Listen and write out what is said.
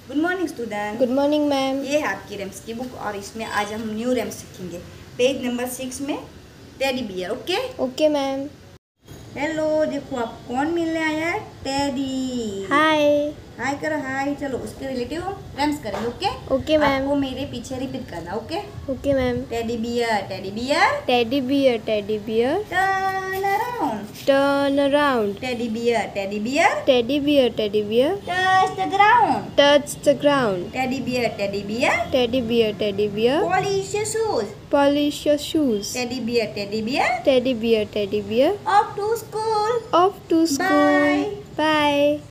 Good morning student. Good morning ma'am. ये है आपकी रेम्स की बुक और इसमें आज हम न्यू रेम्स सीखेंगे। पेज नंबर 6 में teddy bear. Okay okay ma'am. Hello, देखो आप कौन मिलने आया है? टेडी। हाय। हाय करो, हाय। चलो उसके रिलेटिव हम रेम्स करेंगे। Okay okay ma'am. आपको मेरे पीछे रिपीट करना। Okay okay ma'am. Teddy bear, teddy bear, teddy bear, teddy bear, turn around, turn around, teddy bear, teddy bear, teddy bear, teddy bear, touch the ground, touch the ground, teddy bear, teddy bear, teddy bear, teddy bear, polish your shoes, polish your shoes, teddy bear, teddy bear, teddy bear, teddy bear, off to school, off to school, Bye. bye.